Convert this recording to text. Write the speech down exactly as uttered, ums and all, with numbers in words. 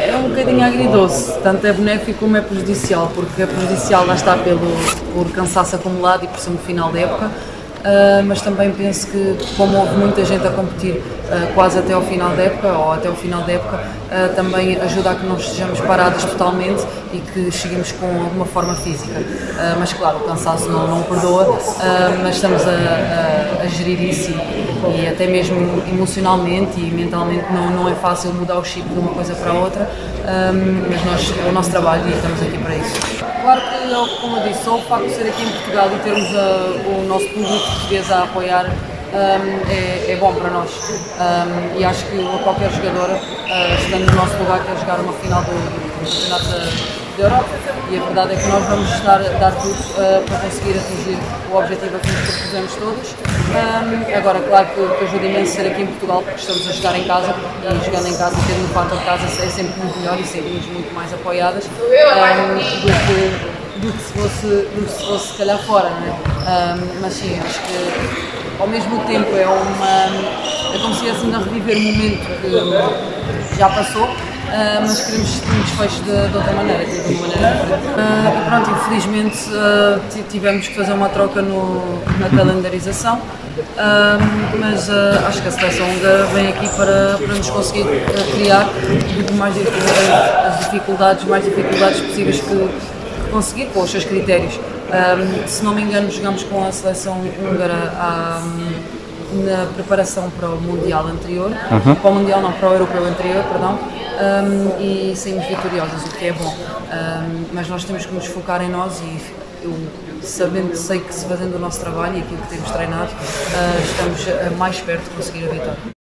é um bocadinho agridoce, tanto é benéfico como é prejudicial, porque é prejudicial lá está pelo, por cansaço acumulado e por ser no final da época, uh, mas também penso que como houve muita gente a competir uh, quase até ao final da época, ou até ao final da época, uh, também ajuda a que não estejamos parados totalmente e que cheguemos com alguma forma física. Uh, mas claro, o cansaço não, não perdoa, uh, mas estamos a, a, a gerir isso e, e até mesmo emocionalmente e mentalmente não, não é fácil mudar o chip de uma coisa para a outra, um, mas nós, é o nosso trabalho e estamos aqui para isso. Claro que, como eu disse, só o facto de ser aqui em Portugal e termos a, o nosso público português a apoiar um, é, é bom para nós, um, e acho que qualquer jogadora, uh, estando no nosso lugar, quer jogar uma final do, do Campeonato da, da Europa, e a verdade é que nós vamos estar, dar tudo uh, para conseguir atingir o objetivo a que nos propusemos todos. Um, agora, claro que, que ajuda imenso ser aqui em Portugal, porque estamos a jogar em casa, e jogando em casa, ter um fator de casa é sempre muito melhor e sentimos muito mais apoiadas um, do, que, do, que se fosse, do que se fosse se calhar fora, não é? Um, mas sim, acho que ao mesmo tempo é uma, é como se estivéssemos a reviver um momento que já passou, Uh, mas queremos um desfecho de, de outra maneira, de uma maneira diferente. Uh, e pronto, infelizmente uh, tivemos que fazer uma troca no, na calendarização, uh, mas uh, acho que a seleção húngara vem aqui para, para nos conseguir uh, criar mais, as dificuldades, mais dificuldades possíveis que, que conseguir com os seus critérios. Uh, se não me engano, jogamos com a seleção húngara à, na preparação para o Mundial anterior, uhum. para o Mundial não, para o Europeu anterior, perdão. Um, e saímos vitoriosas, o que é bom, um, mas nós temos que nos focar em nós e eu, sabendo, sei que se fazendo o nosso trabalho e aquilo que temos treinado, uh, estamos mais perto de conseguir a vitória.